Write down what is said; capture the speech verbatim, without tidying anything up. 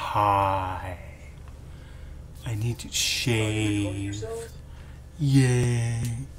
Hi. I need to Oh, you're recording shave. yourself? Yeah.